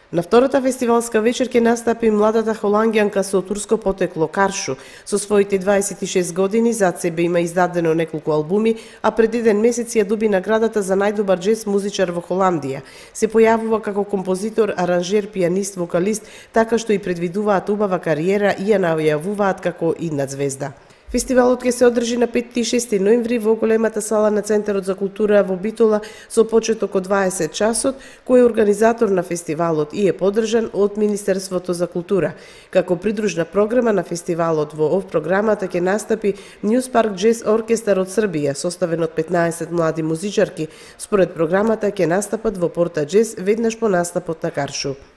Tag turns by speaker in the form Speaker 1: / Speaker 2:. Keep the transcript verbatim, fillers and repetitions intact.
Speaker 1: На втората фестивалска вечер ќе настапи младата холандјанка со турско потекло Каршу. Со своите дваесет и шест години зад себе има издадено неколку албуми, а пред еден месец ја доби наградата за најдобар џез музичар во Холандија. Се појавува како композитор, аранжер, пианист, вокалист, така што и предвидуваат убава кариера и ја најавуваат како идна звезда. Фестивалот ќе се одржи на петти и шести ноември во големата сала на Центарот за култура во Битола со почеток од дваесет часот, кој е организатор на фестивалот и е поддржан од Министерството за култура. Како придружна програма на фестивалот во ов програмата ќе настапи News Park Jazz Оркестар од Србија, составен од петнаесет млади музичарки. Според програмата ќе настапат во Порта Джез веднаш по настапот на Каршу.